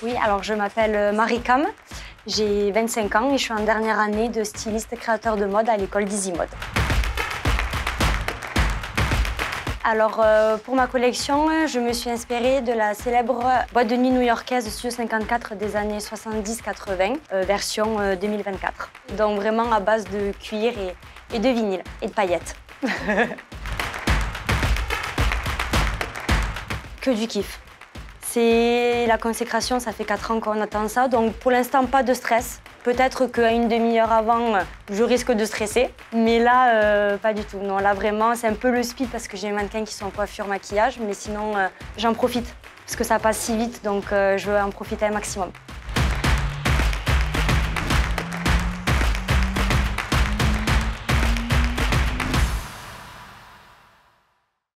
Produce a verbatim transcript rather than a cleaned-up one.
Oui, alors je m'appelle Marie Cam, j'ai vingt-cinq ans et je suis en dernière année de styliste créateur de mode à l'école d'EasyMode. Alors euh, pour ma collection, je me suis inspirée de la célèbre boîte de nuit new-yorkaise Studio cinquante-quatre des années soixante-dix quatre-vingt, euh, version euh, deux mille vingt-quatre. Donc vraiment à base de cuir et, et de vinyle et de paillettes. Que du kiff. C'est la consécration, ça fait quatre ans qu'on attend ça, donc pour l'instant pas de stress. Peut-être qu'à une demi-heure avant, je risque de stresser, mais là, euh, pas du tout. Non, là vraiment, c'est un peu le speed parce que j'ai les mannequins qui sont en coiffure, maquillage, mais sinon, euh, j'en profite parce que ça passe si vite, donc euh, je veux en profiter un maximum.